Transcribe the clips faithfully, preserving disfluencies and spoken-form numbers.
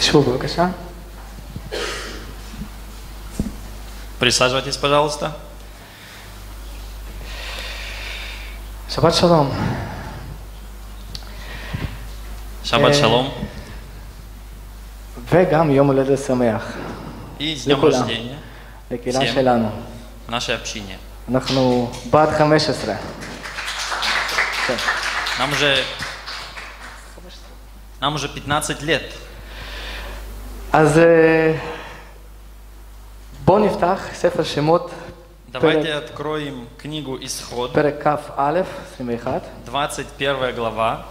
תשבו בבקשה. Присаживайтесь, пожалуйста. שבת שלום. Шаббат шалом. וגם יום הולדת שמח. И с днем לכולם, рождения לקהילה всем שלנו. в нашей общине. אנחנו בת חמש עשרה. כן. Нам уже, нам уже пятнадцать лет. אז אה, בואו נפתח ספר שמות, Давайте откроем книгу Исход, פרק כ"א, עשרים ואחת. двадцать первая глава.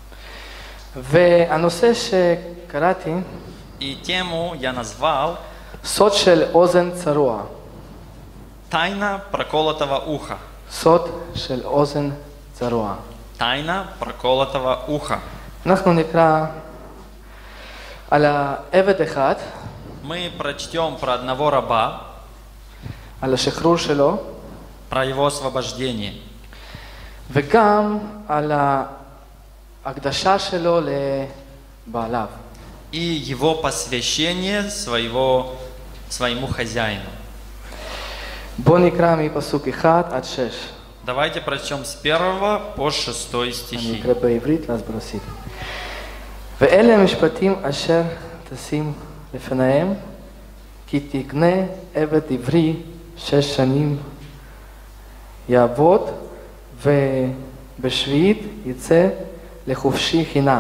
והנושא שקראתי, И тему я назвал סוד של אוזן צרוע. «Тайна проколотого уха». סוד של אוזן צרוע. «Тайна проколотого уха». אנחנו נקרא על העבד אחד, Мы прочтем про одного раба, על השחרור שלו, про его освобождение, וגם על ההקדשה שלו לבעליו. и его посвящение своего, своему хозяину. בואו נקרא מפסוק אחד עד שש. Давайте прочтем с первого по шестой אני стихи. אקרא בעברית ואז ברוסית. ואלה המשפטים אשר תשים לפניהם, כי תקנה עבד עברי שש שנים יעבוד, ובשביעית יצא לחופשי חינם.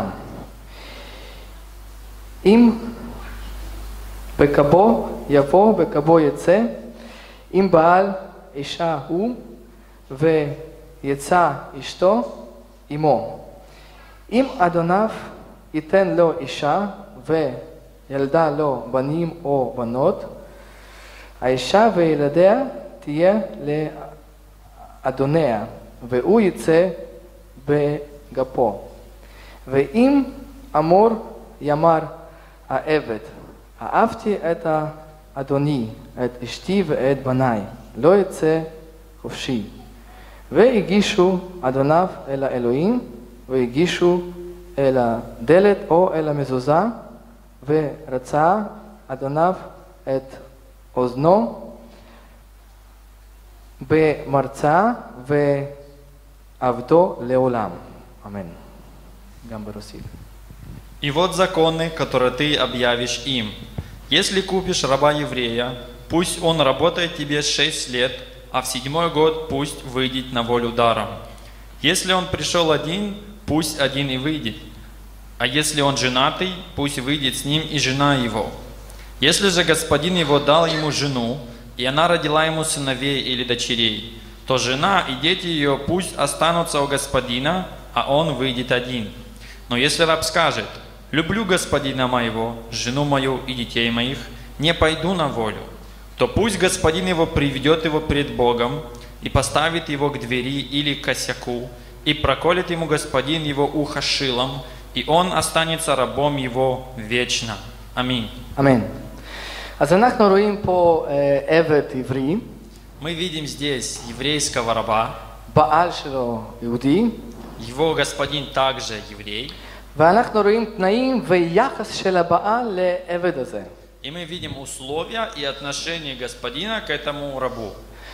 אם בקבו יבוא, בקבו יצא, אם בעל אישה הוא, ויצא אשתו עמו. אם אדוניו ייתן לו אישה וילדה לו בנים או בנות, האישה וילדיה תהיה לאדוניה, והוא יצא בגפו. ואם אמור יאמר העבד, אהבתי את אדוני, את אשתי ואת בניי, לא יצא חופשי. והגישו אדוניו אל האלוהים, והגישו אל הדלת או אל המזוזה, ורצה אדוניו את אוזנו במרצה ועבדו לעולם. אמן. גם ברוסית. И вот законы, которые ты объявишь им. Если купишь раба еврея, пусть он работает тебе шесть лет, а в седьмой год пусть выйдет на волю даром. Если он пришел один, пусть один и выйдет. А если он женатый, пусть выйдет с ним и жена его. Если же господин его дал ему жену, и она родила ему сыновей или дочерей, то жена и дети ее пусть останутся у господина, а он выйдет один. Но если раб скажет: «Люблю господина моего, жену мою и детей моих, не пойду на волю», то пусть господин его приведет его пред Богом и поставит его к двери или к косяку, и проколет ему господин его ухо шилом, и он останется рабом его вечно. Аминь. אמן. אז אנחנו רואים פה אה, עבד עברי, Мы видим здесь еврейского раба, בעל שלו יהודי, его господин также еврей, ואנחנו רואים תנאים ויחס של הבעל לעבד הזה. и мы видим условия и отношения господина к этому рабу.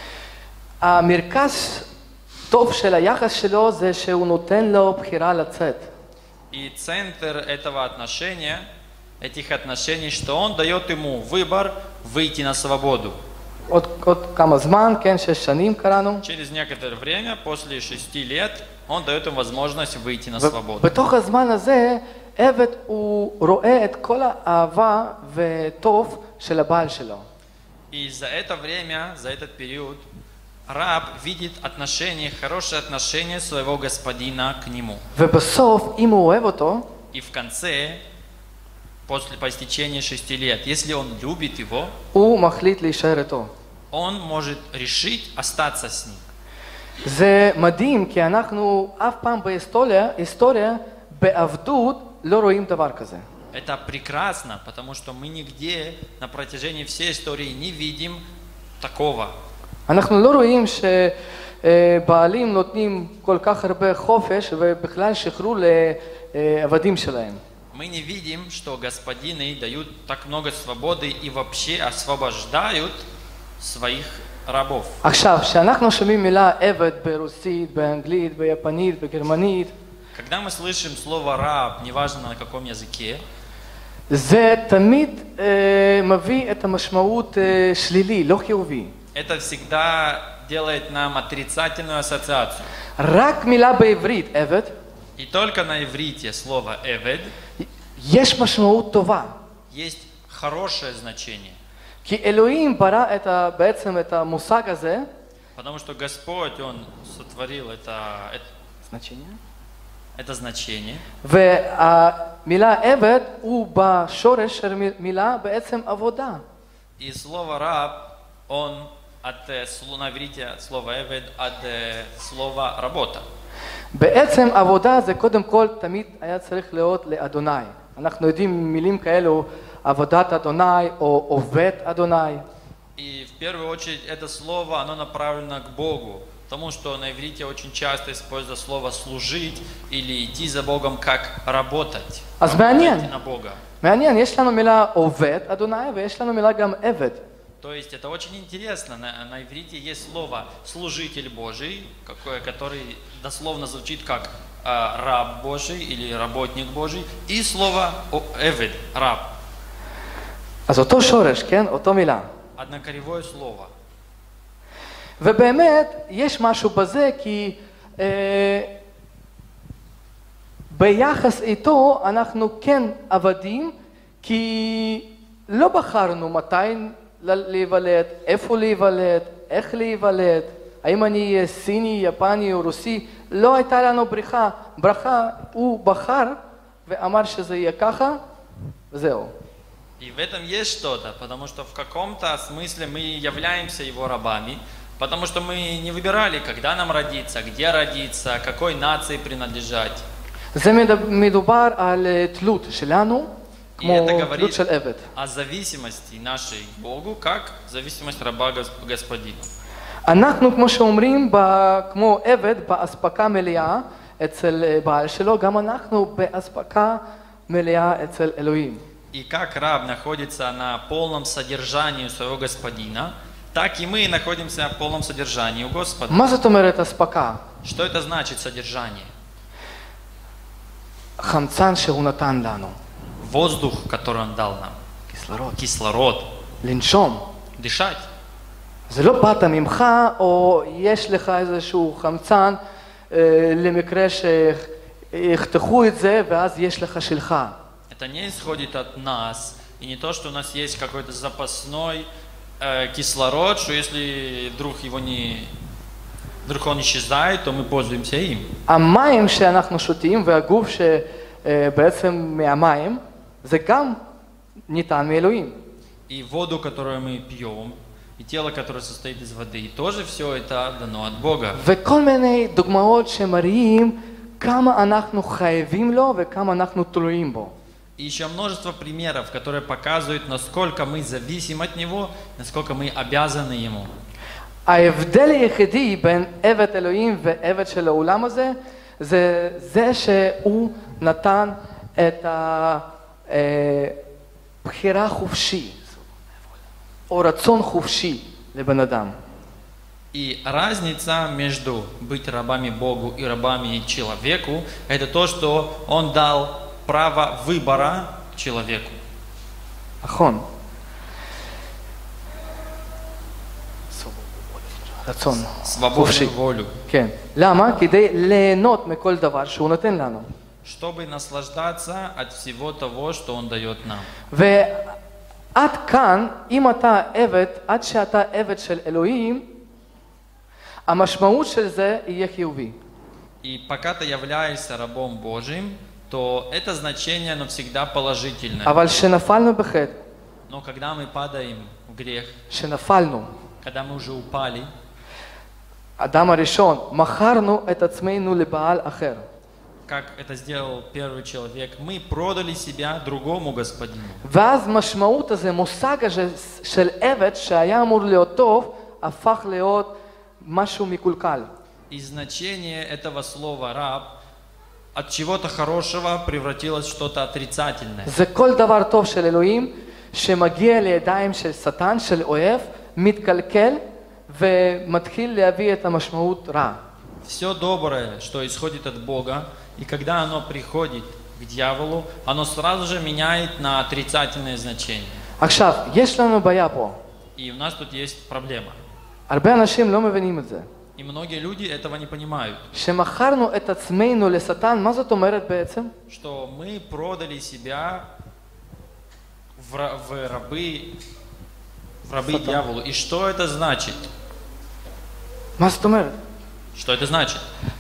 המרכז טוב של היחס שלו זה שהוא נותן לו בחירה לצאת. И центр этого отношения, этих отношений, что он дает ему выбор выйти на свободу. עוד, עוד כמה זמן, כן, שש שנים קראנו. Через некоторое время, после шести лет, он дает им возможность выйти на свободу. ובתוך הזמן הזה, עבד הוא רואה את כל האהבה וטוב של הבעל שלו. И за это время, за этот период, раб видит отношения, хорошие отношения своего господина к нему. ובסוף, אם הוא אוהב אותו, И в конце, после по истечении шести лет, если он любит его, הוא מחליט להישאר איתו. он может решить остаться с ним. זה מדהים, כי אנחנו אף פעם בהיסטוריה, היסטוריה, בעבדות, לא רואים דבר כזה. Это прекрасно, потому что мы нигде на протяжении всей истории не видим такого. אנחנו לא רואים שבעלים נותנים כל כך הרבה חופש ובכלל שחרור לעבדים שלהם. мы не видим, что господины дают так много свободы и вообще освобождают своих рабов. עכשיו, כשאנחנו שומעים מילה עבד ברוסית, באנגלית, ביפנית, בגרמנית, Когда мы слышим слово «раб», неважно на каком языке, זה תמיד אה, מביא את המשמעות אה, שלילי, לא חיובי. это всегда делает нам отрицательную ассоциацию. רק מילה בעברית, עבד, И только на иврите слово «эвед» יש משמעות טובה. есть хорошее значение. כי אלוהים ברא את ה, בעצם את המושג הזה, Потому что Господь, Он сотворил это, это, значение, это значение. והמילה עבד הוא בשורש של מילה בעצם עבודה. И слово «раб», он от, э, сло- на иврите от слова «эвед» от э, слова «работа». בעצם עבודה זה קודם כל תמיד היה צריך להיות לאדוני. אנחנו יודעים מילים כאלו, עבודת אדוני או עובד אדוני. И в первую очередь это слово, оно направлено к Богу, потому что на иврите очень часто используется слово «служить» или «идти за Богом» как «работать». אז Работать מעניין, на Бога. מעניין, יש לנו מילה עובד אדוני ויש לנו מילה גם עבד. То есть это очень интересно. На, на иврите есть слово «служитель Божий», какое, который дословно звучит как э, «раб Божий» или «работник Божий», и слово «эвед» – «раб». אז אותו שורש, כן? אותו מילה. Однокоревое слово. ובאמת יש משהו בזה כי אה, ביחס איתו אנחנו כן עבדים כי לא בחרנו מתי להיוולד, איפה להיוולד, איך להיוולד, האם אני אהיה סיני, יפני או רוסי, לא הייתה לנו ברכה, ברכה הוא בחר ואמר שזה יהיה ככה וזהו. И в этом есть что-то, потому что в каком-то смысле мы являемся его рабами, потому что мы не выбирали, когда нам родиться, где родиться, какой нации принадлежать. זה מדובר על תלות שלנו, И כמו это תלות говорит של עבד. о зависимости нашей к Богу, как зависимость раба к Господину. אנחנו, כמו שאומרים, ב- כמו עבד, באספקה מלאה אצל בעל שלו, גם אנחנו באספקה מלאה אצל אלוהים. И как раб находится на полном содержании у своего господина, так и мы находимся в полном содержании у Господа. מה זאת אומרת אספקה? Что это значит содержание? חמצן שהוא נתן לנו, Воздух, который Он дал нам, כיסלרות, кислород, לנשום. дышать. זה לא באת ממך, או יש לך איזשהו חמצן אה, למקרה שיחתכו את זה, ואז יש לך שלך. Это не исходит от нас, и не то, что у нас есть какой-то запасной э, кислород, что если вдруг его не, вдруг он исчезает, то мы пользуемся им. המים שאנחנו שותים והגוף שבעצם מהמים, זה גם ניתן מאלוהים. И воду, которую мы пьем, и тело, которое состоит из воды, и тоже все это дано от Бога. וכל מיני דוגמאות שמראים כמה אנחנו חייבים לו וכמה אנחנו תלויים בו. И еще множество примеров, которые показывают, насколько мы зависим от Него, насколько мы обязаны Ему. ההבדל היחידי בין עבד אלוהים ועבד של העולם הזה, זה זה שהוא נתן את הבחירה חופשי, או רצון חופשי לבן אדם. И разница между быть рабами Богу и рабами человеку, это то, что Он дал право выбора человеку. נכון. רצון חופשי. Свободную волю. כן. למה? כדי ליהנות מכל דבר שהוא נותן לנו. Чтобы наслаждаться от всего того, что Он дает нам. ועד כאן, אם אתה עבד, עד שאתה עבד של אלוהים, המשמעות של זה יהיה חיובי. И пока ты являешься рабом Божьим, то это значение, оно всегда положительное. אבל שנפלנו בחטא, Но когда мы падаем в грех, שנפלנו, когда мы уже упали, אדם הראשון, מכרנו את עצמנו לבעל אחר. как это сделал первый человек, мы продали себя другому господину. ואז משמעות הזה, מושג הזה של עבד שהיה אמור להיות טוב, הפך להיות משהו מקולקל. И значение этого слова «раб» от чего-то хорошего превратилось в что-то отрицательное. זה כל דבר טוב של אלוהים שמגיע לידיים של שטן, של אויב, מתקלקל ומתחיל להביא את המשמעות רע. Все доброе, что исходит от Бога, и когда оно приходит к дьяволу, оно сразу же меняет на отрицательное значение. עכשיו, יש לנו בעיה פה. И у нас тут есть проблема. הרבה אנשים לא מבינים את זה. И многие люди этого не понимают. שמכרנו את עצמנו לשטן, מה זאת אומרת בעצם? Что мы продали себя в, ра- в рабы, в рабы Сатана. дьяволу. И что это значит? מה זאת אומרת? Что это значит?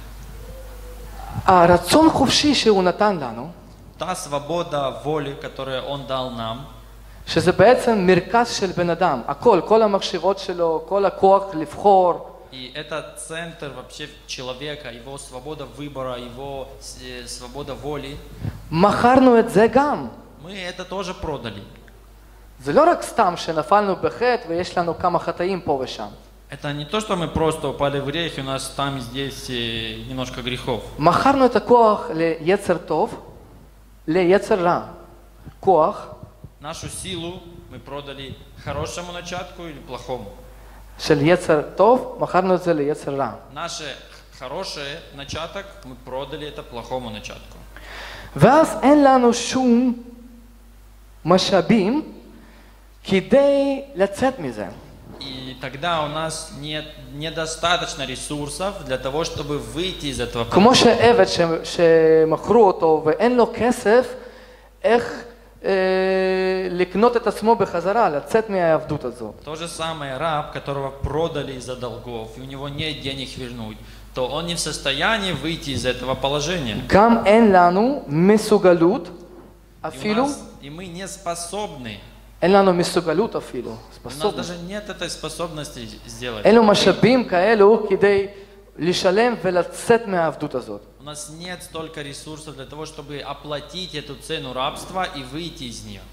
הרצון חופשי שהוא נתן לנו, Та свобода воли, которую Он дал нам, שזה בעצם מרכז של בן אדם, הכל, כל המחשבות שלו, כל הכוח לבחור, и это центр вообще человека, его свобода выбора, его э, свобода воли, מכרנו את זה גם. мы это тоже продали. זה לא רק סתם שנפלנו בחטא ויש לנו כמה חטאים פה ושם. Это не то, что мы просто упали в грех, и у нас там и здесь э, немножко грехов. מכרנו את הכוח ליצר טוב, ליצר רע. כוח Нашу силу мы продали хорошему начатку или плохому. של יצר טוב, מכרנו את זה ליצר רע. Наше хорошее начаток мы продали это плохому начатку. ואז אין לנו שום משאבים כדי לצאת מזה. И тогда у нас нет недостаточно ресурсов для того, чтобы выйти из этого כמו положения. שעבד ש- שמכרו אותו ואין לו כסף, איך אה, לקנות את עצמו בחזרה, לצאת מהעבדות הזאת. То же самое раб, которого продали из-за долгов, и у него нет денег вернуть, то он не в состоянии выйти из этого положения. גם אין לנו מסוגלות, И, у אפילו, нас- и мы не способны, אין לנו מסוגלות אפילו, у нас ספסובנות. даже нет этой способности сделать. אין לו משאבים כאלו כדי לשלם ולצאת מהעבדות הזאת. У нас нет столько ресурсов для того, чтобы оплатить эту цену рабства и выйти из нее.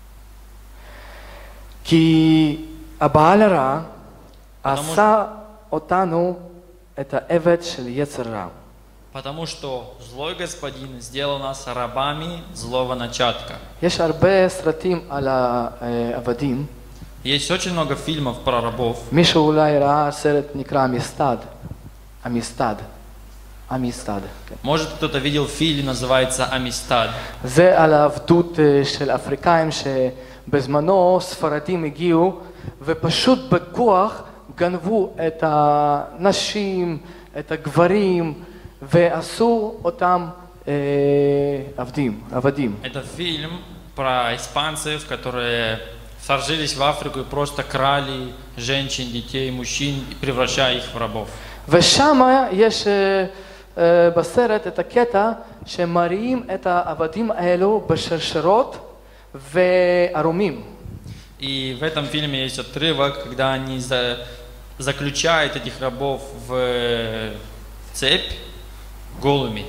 כי הבעל הרע потому עשה אותנו את העבד של יצר רע. Потому что злой господин сделал нас рабами злого начатка. יש הרבה סרטים על העבדים. Есть очень много фильмов про рабов. מישהו אולי ראה סרט נקרא המסתד. המסתד. המסתד. כן. Может, кто-то видел фильм, называется «Амистад». זה על העבדות אה, של אפריקאים שבזמנו ספרדים הגיעו ופשוט בכוח גנבו את הנשים, את הגברים ועשו אותם אה, עבדים, עבדים. Это фильм про испанцев, которые вторжились в Африку и просто крали женщин, детей, мужчин, превращая их в рабов. ושם יש אה, אה, בסרט את הקטע שמראים את העבדים האלו בשרשרות וערומים. И в этом фильме есть отрывок, когда они за- заключают этих рабов в, в цепь голыми.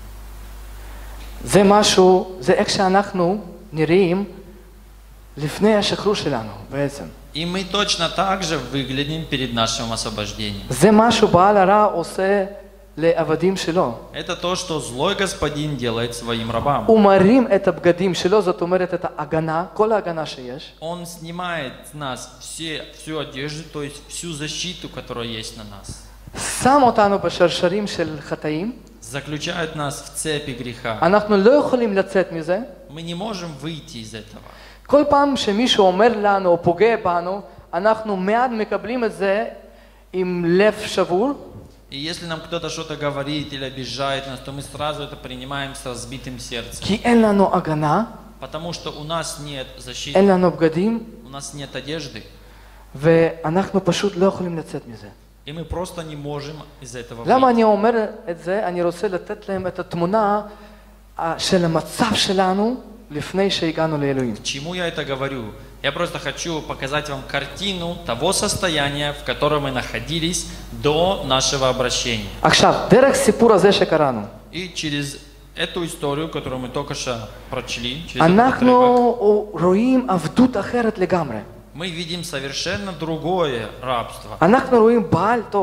זה משהו, זה איך שאנחנו נראים לפני השחרור שלנו בעצם. И мы точно так же выглядим перед нашим освобождением. זה משהו בעל הרע עושה לעבדים שלו. Это то, что злой господин делает своим рабам. הוא מרים את הבגדים שלו, זאת אומרת את ההגנה, כל ההגנה שיש. Он снимает с нас все, всю одежду, то есть всю защиту, которая есть на нас. שם אותנו בשרשרים של חטאים. Заключает нас в цепи греха. אנחנו לא יכולים לצאת מזה. Мы не можем выйти из этого. כל פעם שמישהו אומר לנו או פוגע בנו, אנחנו מיד מקבלים את זה עם לב שבור. И если нам кто-то что-то говорит или обижает нас, то мы сразу это принимаем с разбитым сердцем. כי אין לנו הגנה, Потому что у нас нет защиты, אין לנו בגדים, у нас нет одежды, ואנחנו פשוט לא יכולים לצאת מזה. и мы просто не можем из этого למה выйти. אני אומר את זה? אני רוצה לתת להם את התמונה אה, של המצב שלנו לפני שהגענו לאלוהים. К чему я это говорю? Я просто хочу показать вам картину того состояния, в котором мы находились до нашего обращения. עכשיו, דרך סיפור הזה שקראנו, И через эту историю, которую мы только что прочли, через этот отрывок, אנחנו רואים עבדות אחרת לגמרי. мы видим совершенно другое рабство. אנחנו רואים בעל טוב.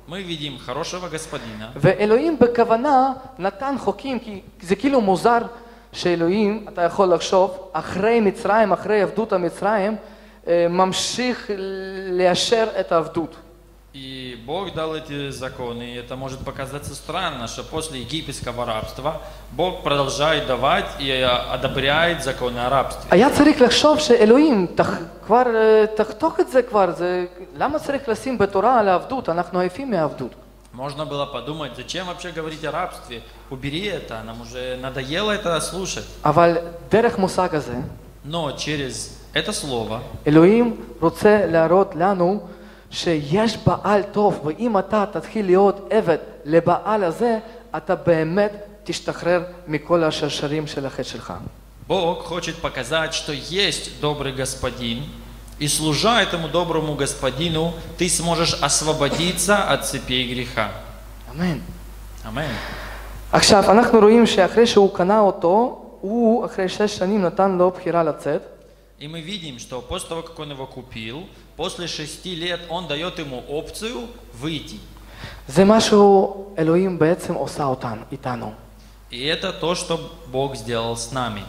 Мы видим хорошего господина, ואלוהים בכוונה נתן חוקים, כי זה כאילו מוזר שאלוהים, אתה יכול לחשוב, אחרי מצרים, אחרי עבדות המצרים, ממשיך לאשר את העבדות. и Бог дал эти законы, и это может показаться странно, что после египетского рабства Бог продолжает давать и одобряет законы о рабстве. היה צריך לחשוב שאלוהים, כבר תחתוך את זה כבר, זה, למה צריך לשים בתורה על העבדות? אנחנו עייפים מהעבדות. Можно было подумать, зачем вообще говорить о рабстве? Убери это, нам уже надоело это слушать. אבל דרך מושג הזה, Но через это слово אלוהים רוצה להראות לנו שיש בעל טוב, ואם אתה תתחיל להיות עבד לבעל הזה, אתה באמת תשתחרר מכל השרשרים של החטא שלך. Бог хочет показать, что есть добрый господин, и служа этому доброму господину, ты сможешь освободиться от цепей греха. אמן. Аминь. עכשיו, אנחנו רואים שאחרי שהוא קנה אותו, הוא אחרי שש שנים נתן לו בחירה לצאת. И мы видим, что после того, как он его купил, после шести лет он дает ему опцию выйти. זה משהו אלוהים בעצם עושה אותנו, איתנו. И это то, что Бог сделал с нами.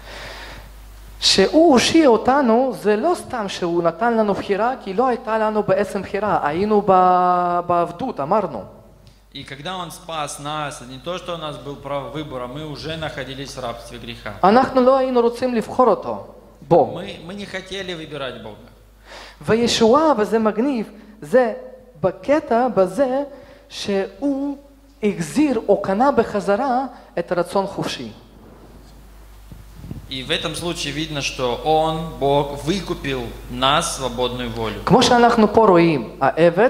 שהוא הושיע אותנו, זה לא סתם שהוא נתן לנו בחירה, כי לא הייתה לנו בעצם בחירה, היינו בעבדות, אמרנו. И когда Он спас нас, не то, что у нас был право выбора, мы уже находились в рабстве греха. אנחנו לא היינו רוצים לבחור אותו, בו. Мы, мы не хотели выбирать Бога. וישועה, וזה מגניב, זה בקטע בזה שהוא החזיר או קנה בחזרה את הרצון חופשי. И в этом случае видно, что Он, Бог, выкупил нас свободную волю. כמו שאנחנו פה רואים, העבד,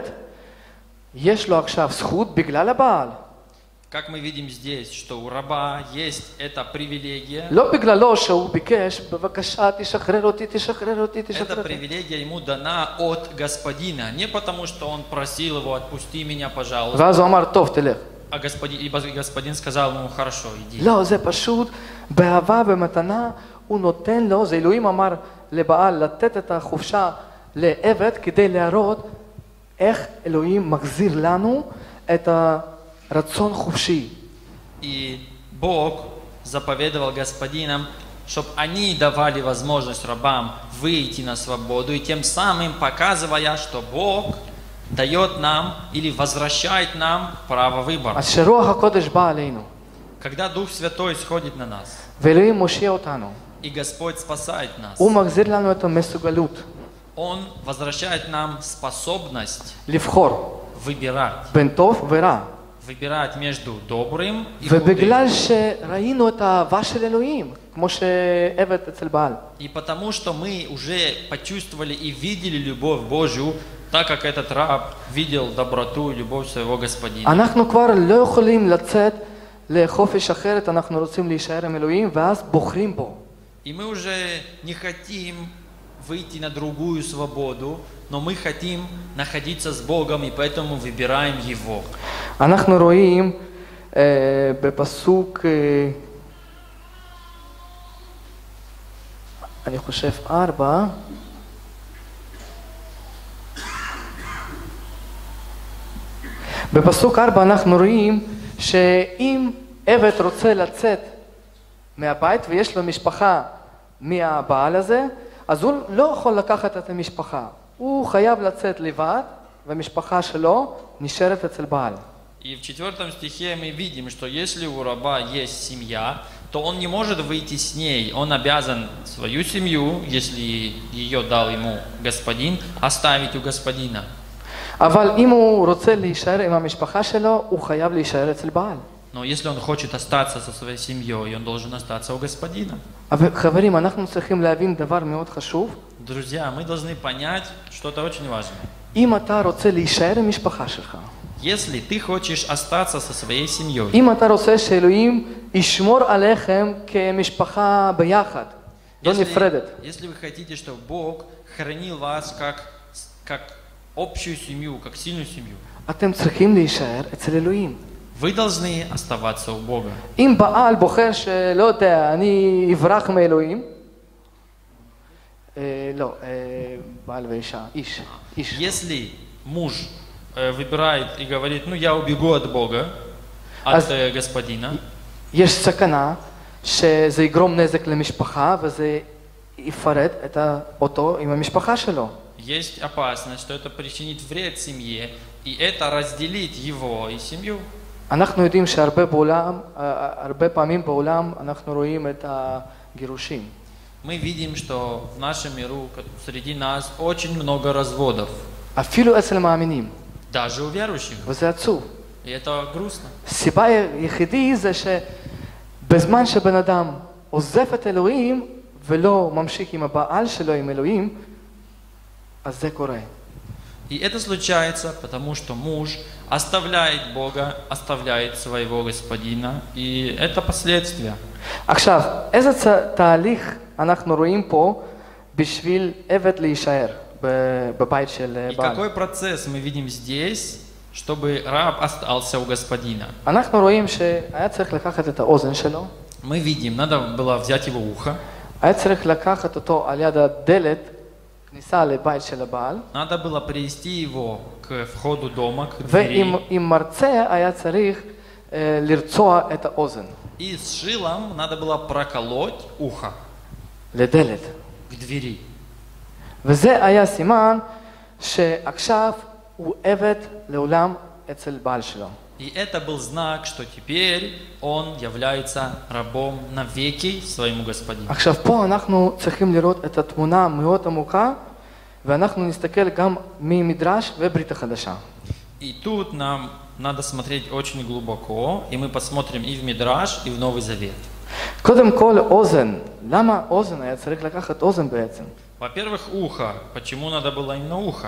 יש לו עכשיו זכות בגלל הבעל. Как мы видим здесь, что у раба есть эта привилегия. לא בגללו שהוא ביקש, בבקשה תשחרר אותי, תשחרר אותי, Эта תשחרר אותי. привилегия ему дана от господина, не потому что он просил его, отпусти меня, пожалуйста. ואז הוא אמר, טוב, תלך. А господин, и господин сказал ему, хорошо, иди. לא, זה פשוט, באהבה ומתנה, הוא נותן לו, זה אלוהים אמר לבעל, לתת את החופשה לעבד, כדי להראות איך אלוהים מחזיר לנו את הרצון חופשי. И Бог заповедовал господинам, чтобы они давали возможность рабам выйти на свободу, и тем самым показывая, что Бог дает нам или возвращает нам право выбора. אז שרוח הקודש בא עלינו, Когда Дух Святой сходит на нас, ואלוהים מושיע אותנו, и Господь спасает нас, הוא מחזיר לנו את המסוגלות Он возвращает нам способность לבחור выбирать. בין טוב ורע. Выбирать между добрым и худым. ובגלל שראינו את האהבה של אלוהים, כמו שעבד אצל בעל. И потому что мы уже почувствовали и видели любовь Божью, так как этот раб видел доброту и любовь своего господина. אנחנו כבר לא יכולים לצאת לחופש אחרת, אנחנו רוצים להישאר עם אלוהים, ואז בוחרים בו. И мы уже не хотим выйти на другую свободу, но мы хотим находиться с Богом, и поэтому выбираем Его. אנחנו רואים אה, בפסוק, אה, אני חושב ארבע, בפסוק ארבע אנחנו רואים שאם עבד רוצה לצאת מהבית ויש לו משפחה מהבעל הזה, אז הוא לא יכול לקחת את המשפחה. הוא חייב לצאת לבד, והמשפחה שלו נשארת אצל בעל. И в четвертом стихе мы видим, что если у раба есть семья, то он не может выйти с ней. Он обязан свою семью, если ее дал ему господин, оставить у господина. אבל אם הוא רוצה להישאר עם המשפחה שלו, הוא חייב להישאר אצל בעל. Но если он хочет остаться со своей семьей, он должен остаться у господина. אבל חברים, אנחנו צריכים להבין דבר מאוד חשוב. Друзья, мы должны понять что-то очень важное. אם אתה רוצה להישאר עם משפחה שלך, Если ты хочешь остаться со своей семьей, אם אתה רוצה שאלוהים ישמור עליכם כמשפחה ביחד, לא נפרדת. если вы хотите, чтобы Бог хранил вас как, как общую семью, как сильную семью, אתם צריכים להישאר אצל אלוהים. вы должны оставаться у Бога. אם בעל בוחר שלא יודע, אני אברח מאלוהים, אה, לא, אה, בעל ואישה, איש, איש. Если муж э, выбирает и говорит, ну я убегу от Бога, от э, Господина, יש סכנה שזה יגרום נזק למשפחה וזה יפרט את אותו עם המשפחה שלו. есть опасность, что это причинит вред семье, и это разделит его и семью. אנחנו יודעים שהרבה בעולם, הרבה פעמים בעולם אנחנו רואים את הגירושים. Мы видим, что в нашем миру, среди нас, очень много разводов. אפילו אצל מאמינים. Даже у верующих. וזה עצוב. И это грустно. הסיבה היחידי זה שבזמן שבן אדם עוזב את אלוהים ולא ממשיך עם הבעל שלו עם אלוהים, אז זה קורה. И это случается, потому что муж оставляет Бога, оставляет своего господина, и это последствия. עכשיו, איזה תהליך אנחנו רואים פה בשביל עבד להישאר בבית של И בעל? какой процесс мы видим здесь, чтобы раб остался у господина? אנחנו רואים שהיה צריך לקחת את האוזן שלו, Мы видим, надо было взять его ухо, היה צריך לקחת אותו על יד הדלת, כניסה לבית של הבעל, надо было привести его к входу дома, к двери, ועם עם מרצה היה צריך אה, לרצוע את האוזן и с шилом надо было проколоть ухо לדלת. к двери. וזה היה סימן שעכשיו הוא עבד לעולם אצל בעל שלו. И это был знак, что теперь он является рабом навеки своему господину. עכשיו פה אנחנו צריכים лирот את התמונה מאוד עמוקה, ואנחנו נסתכל גם ממדרש וברית החדשה. И тут нам надо смотреть очень глубоко, и мы посмотрим и в Мидраш, и в Новый Завет. קודם כל אוזן, למה אוזן היה צריך לקחת אוזן בעצם? Во-первых, ухо. Почему надо было именно ухо?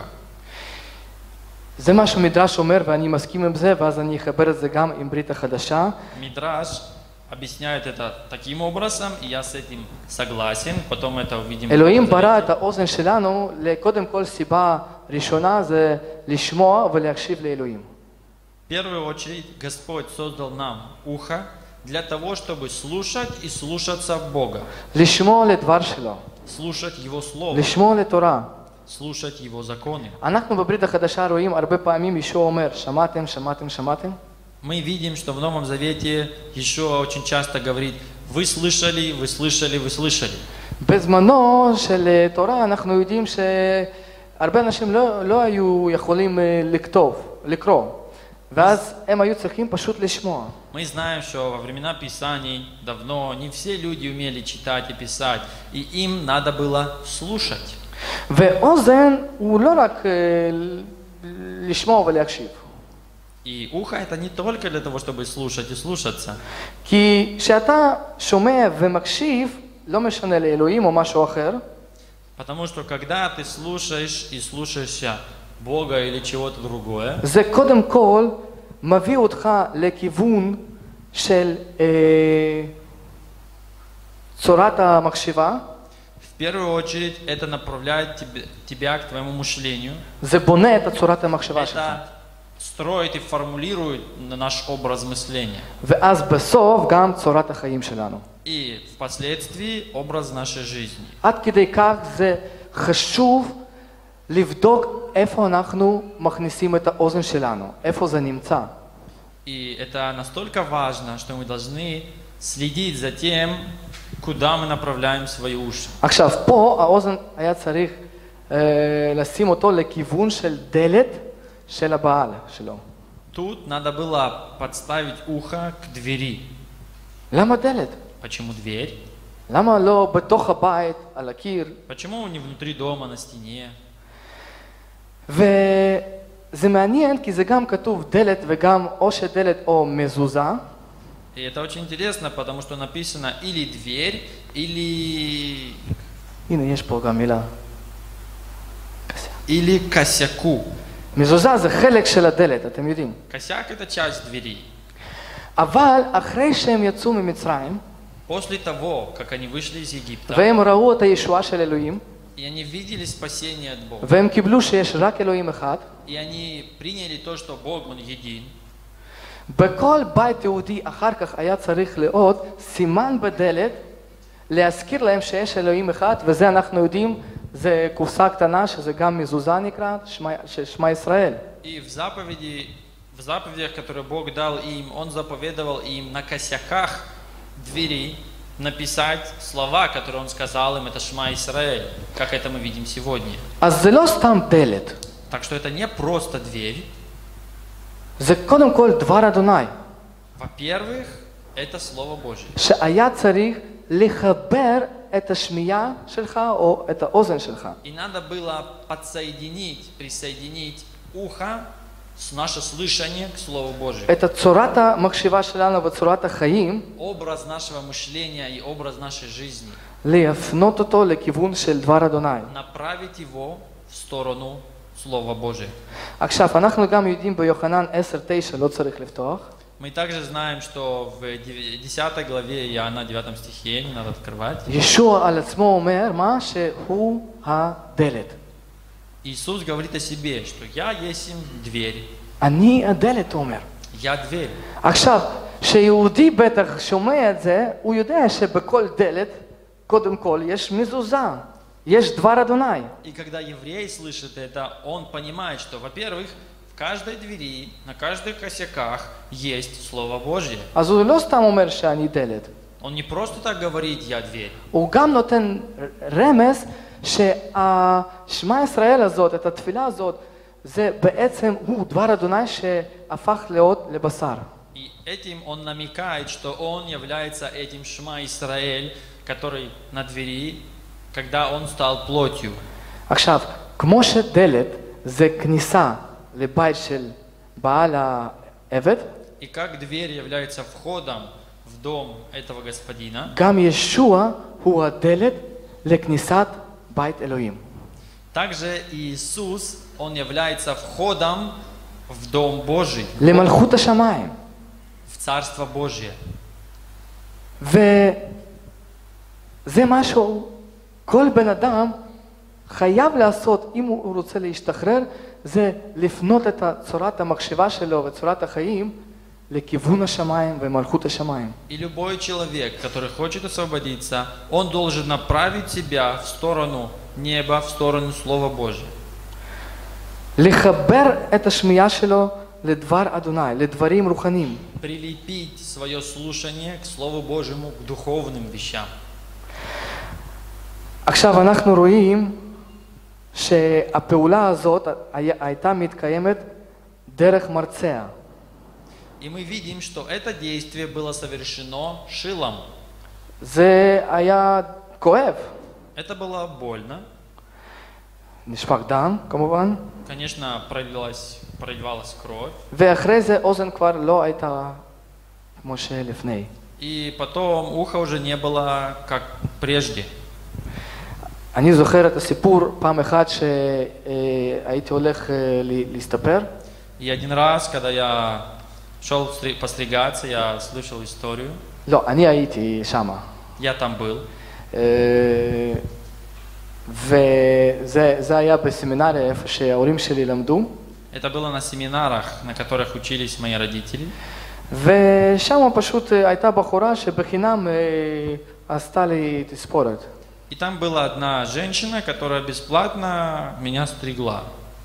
זה מה שמדרש אומר ואני מסכים עם זה, ואז אני אחבר את זה גם עם ברית החדשה. Мидраш объясняет это таким образом, и я с этим согласен, потом это увидим. אלוהים ברא את האוזן שלנו לקודם כל סיבה ראשונה זה לשמוע ולהקשיב לאלוהים. В первую очередь, Господь создал нам ухо для того, чтобы слушать и слушаться Бога. לשמוע לדבר שלו, Слушать Его Слово, לשמוע לתורה. слушать Его законы. אנחנו בברית החדשה רואים הרבה פעמים ישוע אומר, שמעתם, שמעתם, שמעתם? Мы видим, что в Новом Завете Иешуа очень часто говорит, вы слышали, вы слышали, вы слышали. בזמנו של תורה אנחנו יודעים שהרבה אנשים לא, לא היו יכולים לכתוב, לקרוא, ואז הם היו צריכים פשוט לשמוע. Мы знаем, что во времена Писаний давно не все люди умели читать и писать, и им надо было слушать. ואוזן הוא לא רק לשמוע ולהקשיב. И ухо это не только для того, чтобы слушать и слушаться. כי כשאתה שומע ומקשיב, לא משנה לאלוהים או משהו אחר, Потому что когда ты слушаешь и слушаешься Бога или чего-то другое, זה קודם כל מביא אותך לכיוון של אה, צורת המחשבה, в первую очередь это направляет тебе, тебя к твоему мышлению. זה בונה את צורת המחשבה שלך. Это строит и формулирует наш образ мышления. ואז בסוף גם צורת החיים שלנו. И впоследствии образ нашей жизни. עד כדי כך זה חשוב לבדוק איפה אנחנו מכניסים את האוזן שלנו, איפה זה נמצא. И это настолько важно, что мы должны следить за тем, куда мы направляем свои уши. עכשיו, פה האוזן היה צריך אה, לשים אותו לכיוון של דלת של הבעל שלו. Тут надо было подставить ухо к двери. למה דלת? Почему дверь? למה לא בתוך הבית, על הקיר? Почему не внутри дома, на стене? וזה מעניין כי זה גם כתוב דלת וגם או שדלת או מזוזה. И это очень интересно, потому что написано или дверь, или... הנה, יש פה גם מילה. или косяку. מזוזה זה חלק של הדלת, אתם יודעים. Косяк это часть двери. אבל אחרי שהם יצאו ממצרים, После того, как они вышли из Египта, והם ראו את הישועה של אלוהים, и они видели спасение от Бога, והם קיבלו שיש רק אלוהים אחד, и они приняли то, что Бог, Он един, בכל בית יהודי אחר כך היה צריך לראות סימן בדלת, להזכיר להם שיש אלוהים אחד, וזה אנחנו יודעים, זה קופסה קטנה שזה גם מזוזה נקרא, שמע ישראל. И в заповеди, в заповедях, которые Бог дал им, Он заповедовал им на косяках двери написать слова, которые Он сказал им, это Шма Исраэль, как это мы видим сегодня. אז זה לא סתם דלת. Так что это не просто дверь. זה קודם כל דבר אדוני. Во-первых, это Слово Божье. שהיה צריך לחבר את השמיעה שלך או את האוזן שלך. И надо было подсоединить, присоединить ухо, с наше слышание к Слову Божьему. את צורת המחשבה שלנו וצורת החיים. Образ нашего мышления и образ нашей жизни. להפנות אותו לכיוון של דבר אדוני. Направить его в сторону Слова Божия. עכשיו, אנחנו גם יודעים ביוחנן עשר תשע, לא צריך לפתוח. Мы также знаем, что в десятой главе Иоанна, девятом стихе, не надо открывать. ישוע על עצמו אומר מה? שהוא הדלת. Иисус говорит о себе, что я есть дверь. אני הדלת, הוא אומר. Я дверь. עכשיו, כשיהודי בטח שומע את זה, הוא יודע שבכל דלת, קודם כל, יש מזוזה. יש דבר אדוני. И когда еврей слышит это, он понимает, что, во-первых, в каждой двери, на каждых косяках есть Слово Божье. אז הוא לא סתם אומר שאני דלת. Он не просто так говорит «я дверь». הוא גם נותן רמז שהשמע ישראל הזאת, את התפילה הזאת, זה בעצם הוא דבר אדוני שהפך להיות לבשר. И этим он намекает, что он является этим Шма Исраэль, который на двери, когда он стал плотью. עכשיו, כמו שדלת זה כניסה לבית של בעל העבד, И как дверь является входом в дом этого господина, גם ישוע הוא הדלת לכניסת בית אלוהים. также Иисус, он является входом в дом Божий, למלכות השמיים. в Царство Божье. וזה משהו, כל בן אדם חייב לעשות, אם הוא רוצה להשתחרר, זה לפנות את צורת המחשבה שלו וצורת החיים לכיוון השמיים ומלכות השמיים. И любой человек, который хочет освободиться, он должен направить себя в сторону неба, в сторону Слова Божьего. לחבר את השמיעה שלו לדבר אדוני, לדברים רוחניים. Прилепить свое слушание к Слову Божьему, к духовным вещам. עכשיו אנחנו רואים שהפעולה הזאת הייתה מתקיימת דרך מרצע. И мы видим, что это действие было совершено шилом. זה היה כואב. Это было больно. נשפך דם, כמובן. Конечно, пролилась, проливалась кровь. ואחרי זה אוזן כבר לא הייתה כמו שלפני. И потом ухо уже не было как прежде. אני זוכר את הסיפור פעם אחת שהייתי הולך להסתפר. И один раз, когда я шел постригаться, я слышал историю. לא, אני הייתי שמה. Я там был. וזה היה בסמינריה איפה שההורים שלי למדו. Это было на семинарах, на которых учились мои родители. ושם פשוט הייתה בחורה שבחינם עשתה לי תספורת. И там была одна женщина, которая бесплатно меня стригла.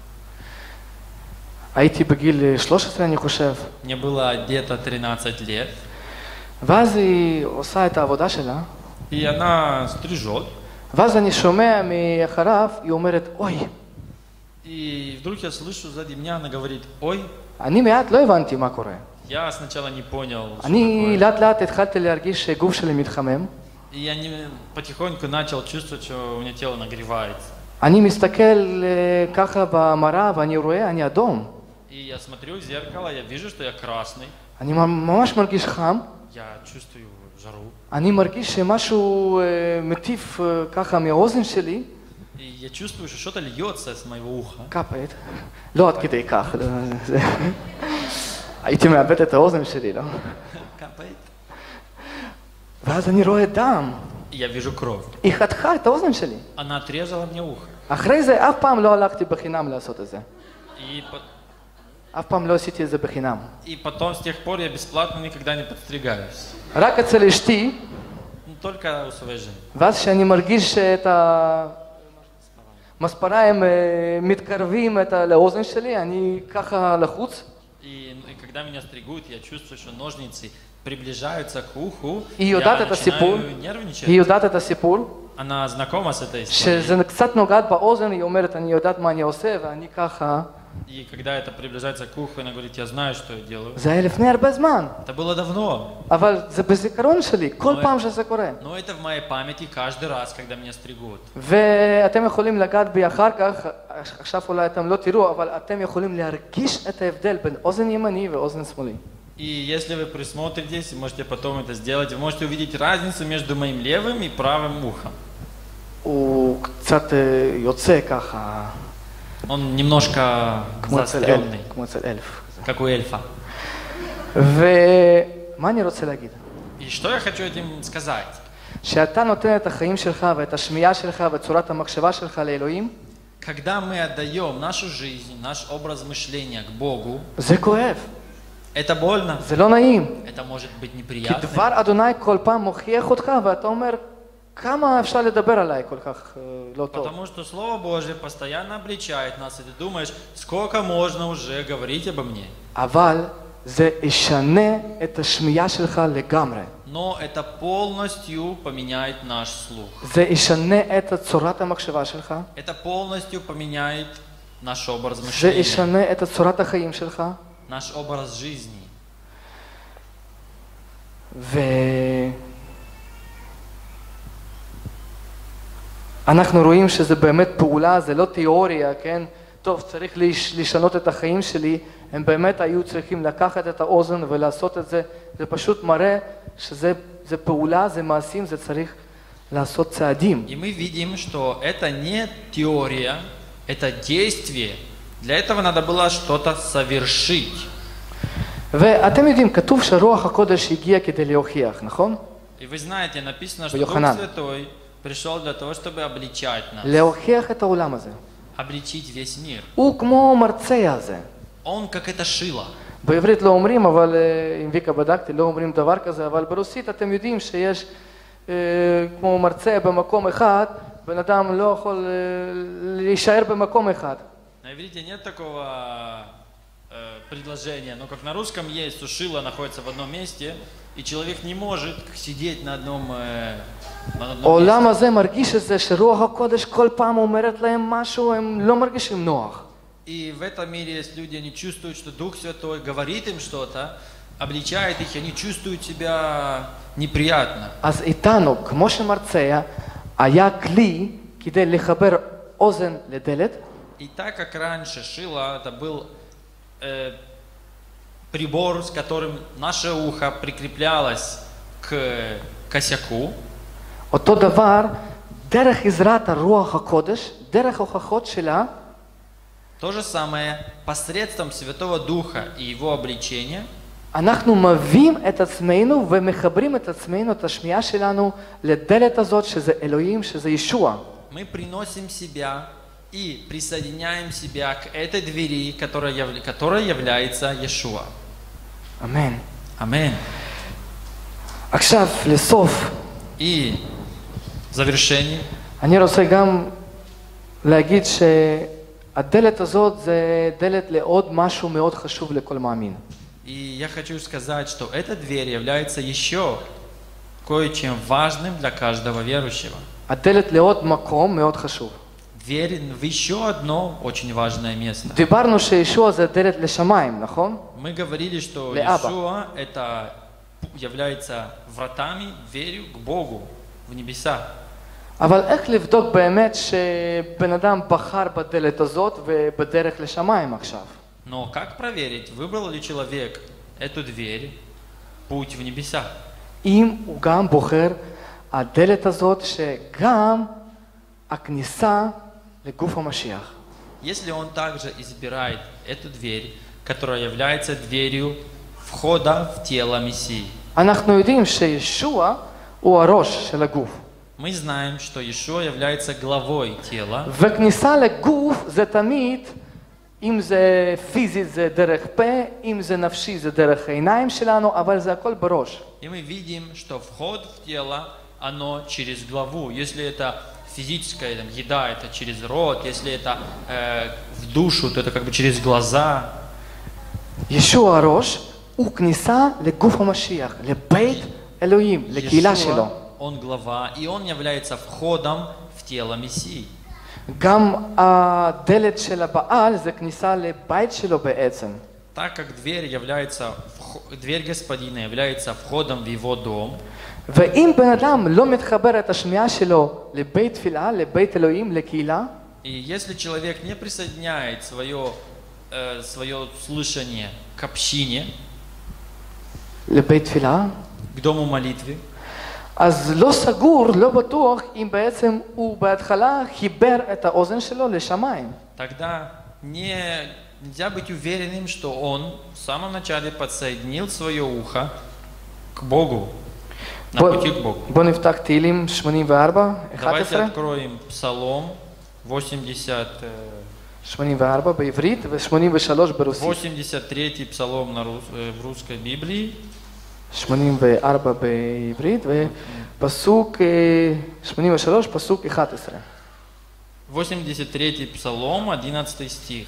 הייתי בגיל שלוש עשרה אני חושב. Мне было где-то тринадцать лет. ואז היא עושה את העבודה שלה. И она стрижет. ואז אני שומע מאחריו, היא אומרת, אוי. И вдруг я слышу сзади меня, она говорит, ой. אני מעט לא הבנתי מה קורה. Я сначала не понял, что אני такое. לאט לאט התחלתי להרגיש שגוף שלי מתחמם. И я не, потихоньку начал чувствовать, что у меня тело нагревается. אני מסתכל ככה במראה ואני רואה, אני אדום. И я смотрю в зеркало, я вижу, что я красный. אני ממש מרגיש חם. Я чувствую жару. אני מרגיש שמשהו מטיף ככה מהאוזן שלי. И я чувствую, что что-то льется с моего уха. קפט. לא עד כדי כך. הייתי מאבד את האוזן שלי, לא? Капает. ואז אני רואה דם. И я вижу кровь. היא חתכה את האוזן שלי. Она отрезала мне ухо. אחרי זה אף פעם לא הלכתי בחינם לעשות את זה. И, по... אף פעם לא עשיתי את זה בחינם. и потом, с тех пор, я бесплатно никогда не подстригаюсь. רק אצל אשתי, Ну, только у своей жены. ואז כשאני מרגיש את ה... מספריים אה, מתקרבים את ה- לאוזן שלי, אני ככה לחוץ. И, и когда меня стригут, я чувствую, что ножницы приближаются к уху, היא я יודעת את הסיפור, начинаю нервничать. היא יודעת את הסיפור, Она знакома с этой историей. שזה קצת נוגעת באוזן, היא אומרת, אני יודעת מה אני עושה, ואני ככה. И когда это приближается к уху, она говорит, я знаю, что я делаю. זה היה לפני הרבה זמן, Это было давно, אבל זה בזיכרון שלי, כל אבל- פעם שזה קורה. но это в моей памяти каждый раз, когда меня стригут. ואתם יכולים לגעת בי אחר כך, עכשיו אולי אתם לא תראו, אבל אתם יכולים להרגיש את ההבדל בין אוזן ימני ואוזן שמאלי. И если вы присмотритесь, можете потом это сделать, вы можете увидеть разницу между моим левым и правым ухом. הוא קצת אה, יוצא ככה, Он немножко כמו אצל אלף, заостренный, כמו אצל אלף. как у эльфа. ומה אני רוצה להגיד? И что я хочу этим сказать? שאתה נותן את החיים שלך ואת השמיעה שלך וצורת המחשבה שלך לאלוהים, Когда мы отдаем нашу жизнь, наш образ мышления к Богу, זה כואב, это больно, זה לא נעים. это может быть כי неприятно. דבר אדוני כל פעם מוכיח אותך ואתה אומר, כמה אפשר לדבר עליי כל כך אה, לא טוב. Потому что Слово Божье постоянно обличает нас, и ты думаешь, сколько можно уже говорить обо мне. אבל זה ישנה את השמיעה שלך לגמרי. Но это полностью поменяет наш слух. זה ישנה את צורת המחשבה שלך, Это полностью поменяет наш образ זה мышления, ישנה את צורת החיים שלך, наш образ жизни. ואנחנו רואים שזה באמת פעולה, זה לא תיאוריה, כן? טוב, צריך לש... לשנות את החיים שלי, הם באמת היו צריכים לקחת את האוזן ולעשות את זה, זה פשוט מראה שזה זה פעולה, זה מעשים, זה צריך לעשות צעדים. И мы видим, что это не теория, это действие. Для этого надо было что-то совершить. ואתם יודעים, כתוב שרוח הקודש הגיע כדי להוכיח, נכון? И вы знаете, написано, что Дух Йоханан. Святой пришел для того, чтобы обличать нас, להוכיח את העולם הזה. обличить весь мир. הוא כמו מרצע הזה. Он как это шило. בעברית לא אומרים, אבל אה, עם ויקה בדקתי, לא אומרים דבר כזה, אבל ברוסית אתם יודעים שיש אה, כמו מרצע במקום אחד, בן אדם לא יכול אה, להישאר במקום אחד. На иврите нет такого э, предложения, но как на русском есть, что шило находится в одном месте, и человек не может сидеть на одном, э, на одном העולם месте. הזה מרגיש את זה שרוח הקודש כל פעם אומרת להם משהו, הם לא מרגישים נוח. И в этом мире есть люди, они чувствуют, что Дух Святой говорит им что-то, обличает их, и они чувствуют себя неприятно. אז איתנו, כמו שמרצע, היה כלי כדי לחבר אוזן לדלת, И так как раньше шило, это был э, прибор, с которым наше ухо прикреплялось к косяку, אותו דבר, דרך עזרת הרוח הקודש, דרך הוכחות שלה, то же самое посредством Святого Духа и его обличения אנחנו מביאים את עצמנו ומחברים את עצמנו, את השמיעה שלנו, לדלת הזאת שזה אלוהים, שזה ישוע. мы приносим себя и присоединяем себя к этой двери, которая, яв... которая является Иешуа. אמן. Аминь. עכשיו, לסוף, И в завершении אני רוצה גם להגיד שהדלת הזאת זה דלת לעוד משהו מאוד חשוב לכל מאמין. и я хочу сказать, что эта дверь является еще кое-чем важным для каждого верующего. הדלת לעוד מקום מאוד חשוב. Дверь в еще одно очень важное место. דיברנו שישוע זה דלת לשמיים, נכון? Мы говорили, что Леаба. Иешуа это является вратами, дверью к Богу в небеса. אבל איך לבדוק באמת שבן אדם בחר בדלת הזאת ובדרך לשמיים עכשיו? Но как проверить, выбрал ли человек эту дверь, путь в небеса? אם הוא גם בוחר הדלת הזאת שגם הכניסה לגוף המשיח. Если он также избирает эту дверь, которая является дверью входа в тело Мессии. אנחנו יודעים שישוע הוא הראש של הגוף. Мы знаем, что Иешуа является главой тела, וכניסה לגוף זה תמיד, אם זה פיזית זה דרך פה, אם זה נפשי זה דרך העיניים שלנו, אבל זה הכל בראש. и мы видим, что вход в тело оно через главу. Если это физическая там, еда, это через рот. Если это э, в душу, то это как бы через глаза. ישוע הראש הוא כניסה לגוף המשיח, לבית אלוהים, לקהילה שלו. Он глава, и он является входом в тело Мессии. גם הדלת של הבעל זה כניסה לבית שלו בעצם. Так как дверь является, дверь Господина является входом в его дом. ואם בן אדם לא מתחבר את השמיעה שלו לבית תפילה, לבית אלוהים, לקהילה, И если человек не присоединяет свое, э, свое слышание к общине, לבית תפילה, к дому молитвы, אז לא סגור, לא בטוח אם בעצם הוא בהתחלה חיבר את האוזן שלו לשמיים. тогда не, нельзя быть уверенным, что он в самом начале подсоединил свое ухо к Богу, на בוא, пути к Богу. בוא נפתח תהילים שמונים וארבע, אחת Давайте עשרה. откроем Псалом восемьдесят, э, שמונים וארבע בעברית ו-שמונים ושלוש ברוסית. восемьдесят третий Псалом на рус, э, в русской Библии. שמונים וארבע בעברית ופסוק אה, שמונים ושלוש, פסוק אחת עשרה. восемьдесят третий Псалом, одиннадцатый стих.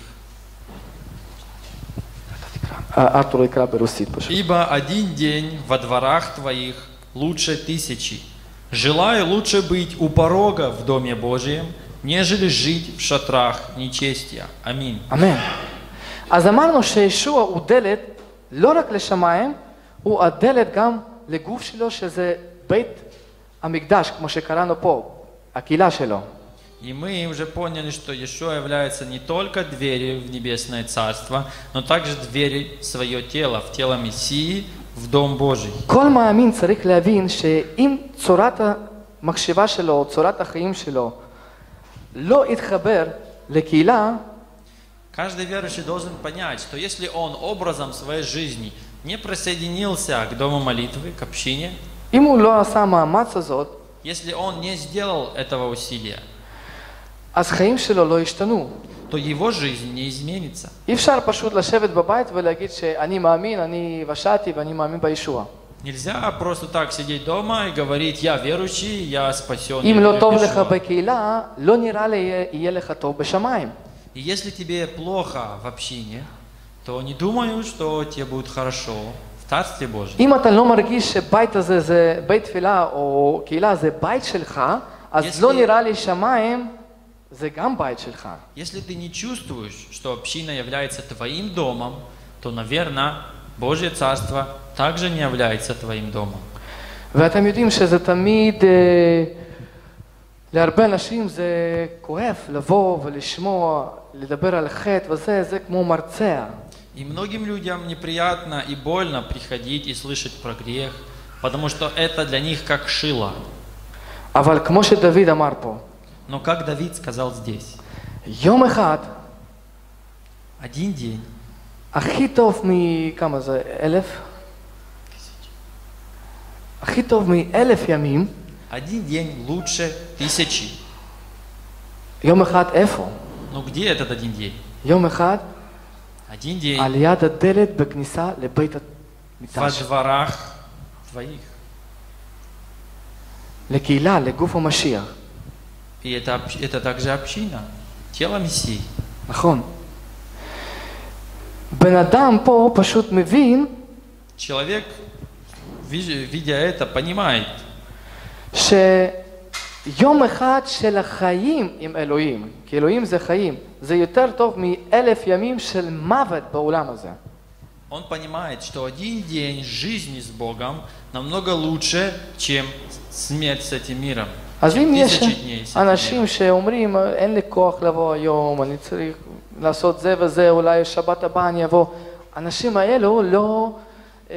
ארתור יקרא ברוסית פשוט. «Ибо один день во дворах твоих лучше тысячи. Желаю лучше быть у порога в Доме Божьем, нежели жить в шатрах нечестия». Аминь. אמן. אז אמרנו שישוע הוא דלת לא רק לשמיים, הוא הדלת גם לגוף שלו, שזה בית המקדש, כמו שקראנו פה, הקהילה שלו. И мы уже поняли, что Иешуа является не только дверью в Небесное Царство, но также дверью в свое тело, в тело Мессии, в Дом Божий. כל מאמין צריך להבין שאם צורת המחשבה שלו, צורת החיים שלו, לא יתחבר לקהילה, Каждый верующий должен понять, что если он образом своей жизни не присоединился к Дому молитвы, к общине, אם הוא לא עשה מאמץ הזאת, если он не сделал этого усилия, אז חיים שלו לא ישתנו. то его жизнь не изменится. אי אפשר פשוט לשבת בבית ולהגיד שאני מאמין, אני ושעתי ואני מאמין בישוע. Nельзя просто так сидеть дома и говорить: я верующий, я спасен. я אם לא верю в טוב לך Иешуа». בקהילה, לא נראה לי יהיה- יהיה לך טוב בשמיים. И если тебе плохо в общине, то не думаю, что тебе будет хорошо в Царстве Божьем. אם אתה לא מרגיש שבית הזה זה בית תפילה או קהילה זה בית שלך, אז יש לא לי- נראה לי שמיים זה גם בית שלך. Если ты не чувствуешь, что община является твоим домом, то, наверное, Божье Царство также не является твоим домом. ואתם יודעים שזה תמיד, אה, להרבה אנשים זה כואב לבוא ולשמוע, לדבר על חטא וזה, זה כמו מרצע. И многим людям неприятно и больно приходить и слышать про грех, потому что это для них как шило. אבל כמו שדוד אמר פה, Но как Давид сказал здесь, יום אחד, один день, הכי טוב מכמה זה? אלף? הכי טוב מאלף ימים, один dень лучше тысячи. יום אחד איפה? Ну где этот один день? יום אחד Один день על יד הדלת בכניסה לבית во המקדש. дворах твоих. לקהילה, לגוף המשיח. И это, общ- это также община, тело Мессии. נכון. בן אדם פה פשוט מבין Человек, ви- видя это, понимает, שיום אחד של החיים עם אלוהים, כי אלוהים זה חיים, זה יותר טוב מאלף ימים של מוות בעולם הזה. он понимает, что один день жизни с Богом намного лучше, чем смерть с этим миром. אז чем אם יש тысячи дней с этим אנשים миром. שאומרים, אין לי כוח לבוא היום, אני צריך לעשות זה וזה, אולי שבת הבאה אני אבוא, האנשים האלו לא אה,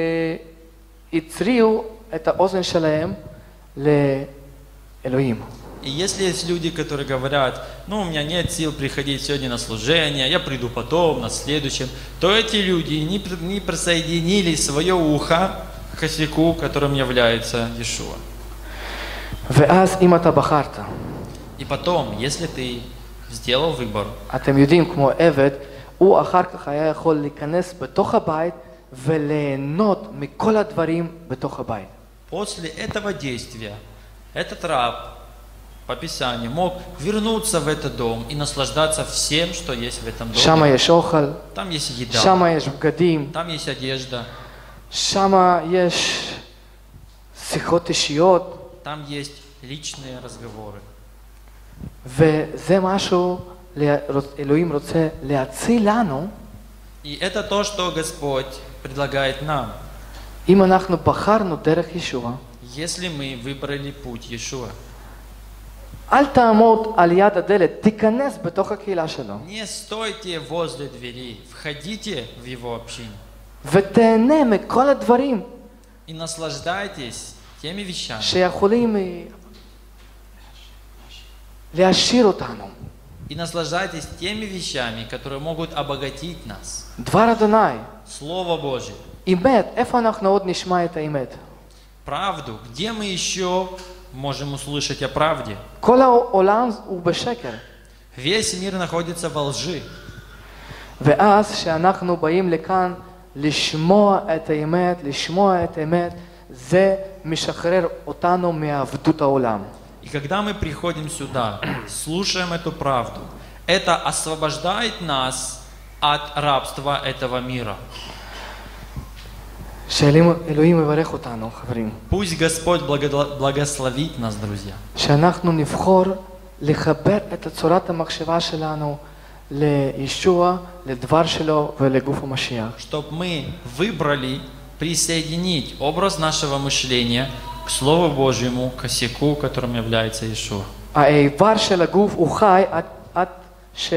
הצריעו את האוזן שלהם לאלוהים. И если есть люди, которые говорят: ну, у меня нет сил приходить сегодня на служение, я приду потом, на следующем, то эти люди не, при- не присоединили свое ухо к косяку, которым является Иешуа. ואז אם אתה בחרת, И потом, если ты сделал выбор, אתם יודעים, כמו עבד, הוא אחר כך היה יכול להיכנס בתוך הבית וליהנות מכל הדברים בתוך הבית. После этого действия этот раб по Писанию мог вернуться в этот дом и наслаждаться всем, что есть в этом שם доме. יש אוכל, Там есть еда, שם יש בגדים, там есть одежда, שם יש שיחות אישיות, там есть личные разговоры. וזה משהו אלוהים רוצה להציל לנו, И это то, что Господь предлагает нам, אם אנחנו בחרנו דרך ישוע. если мы выбрали путь Иешуа. אל תעמוד על יד הדלת, תיכנס בתוך הקהילה שלו, Не стойте возле двери, входите в его общину ותהנה מכל הדברים и наслаждайтесь теми вещами, שיכולים להעשיר אותנו. и наслаждайтесь теми вещами, которые могут обогатить нас. דבר אדוני, Слово Божье, אמת, איפה אנחנו עוד נשמע את האמת? правду. Где мы еще можем услышать о правде? כל העולם הוא בשקר. Весь мир находится во лжи. ואז כשאנחנו באים לכאן לשמוע את האמת, לשמוע את האמת, זה משחרר אותנו מעבדות העולם. И когда мы приходим сюда, слушаем эту правду, это освобождает нас от рабства этого мира. שאלוהים מברך אותנו, חברים. Пусть Господь благо- благословит нас, друзья. שאנחנו נבחור לחבר את צורת המחשבה שלנו לישוע, לדבר שלו ולגוף המשיח. Чтобы мы выбрали присоединить образ нашего мышления к Слову Божьему, к косяку, которым является Иешуа. האיבר של הגוף הוא חי עד, עד, ש...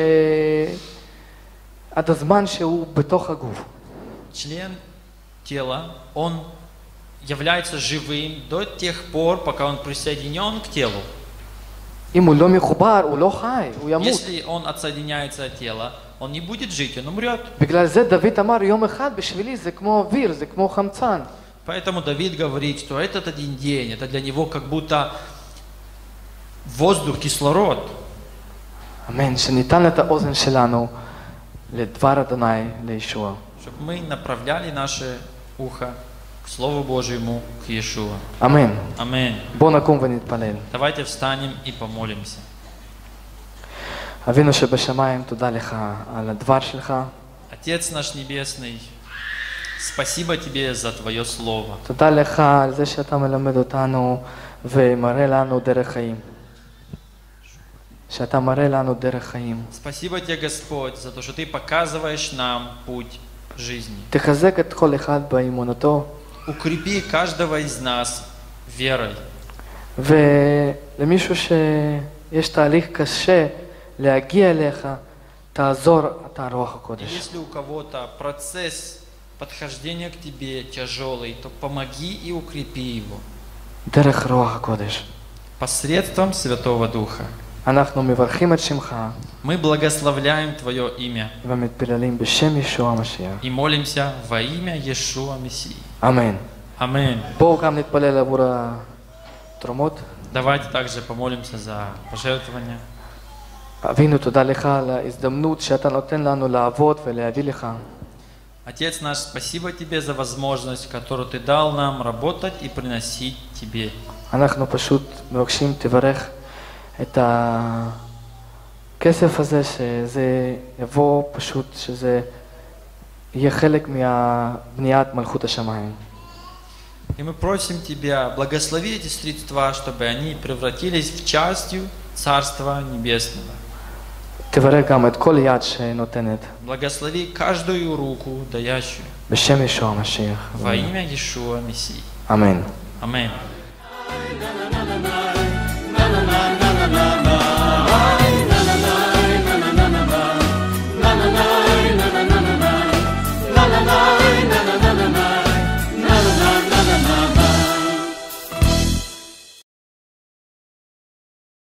עד הזמן שהוא בתוך הגוף. Член тела, он является живым до тех пор, пока он присоединен к телу. אם הוא לא מחובר, הוא לא חי, הוא ימות. Если он отсоединяется от тела, он не будет жить, он умрет. בגלל זה דוד אמר, יום אחד בשבילי זה כמו אוויר, זה כמו חמצן. Поэтому Давид говорит, что этот один день, это для него как будто воздух, кислород. אמן, שניתן את האוזן שלנו לדבר אדוני, לישוע. Чтобы мы направляли наше ухо к Слову Божьему, к Иешуа. אמן. Аминь. בואו נקום ונתפלל. Давайте встанем и помолимся. אבינו שבשמיים, תודה לך על הדבר שלך. Отец наш Небесный, спасибо Тебе за Твое Слово. תודה לך על זה שאתה מלמד אותנו ומראה לנו דרך חיים. שאתה מראה לנו דרך חיים. Спасибо Тебе, Господь, за то, что Ты показываешь нам путь жизни. תחזק את כל אחד באמונתו. Укрепи каждого из нас верой. ולמישהו שיש תהליך קשה להגיע אליך, תעזור אתה הרוח И הקודש. если у кого-то процесс подхождения к Тебе тяжелый, то помоги и укрепи его דרך רוח הקודש. посредством Святого Духа. אנחנו מברכים את שמך Мы благословляем Твое имя ומתפללים בשם ישוע המשיח. и молимся во имя Иешуа Мессии. אמן. Аминь. בואו גם נתפלל עבור התרומות. Давайте также помолимся за пожертвования. אבינו, תודה לך על ההזדמנות שאתה נותן לנו לעבוד ולהביא לך. Отец наш, спасибо Тебе за возможность, которую Ты дал нам работать и приносить Тебе. אנחנו פשוט מבקשים, תברך את הכסף הזה, שזה יבוא פשוט, שזה יהיה חלק מהבניית מלכות השמיים. И мы просим Тебя, благослови эти средства, чтобы они превратились в частью Царства Небесного. תברך גם את כל יד שנותנת. Благослови каждую руку, дающую בשם ישוע המשיח. во имя Иешуа Мессии. אמן. Аминь.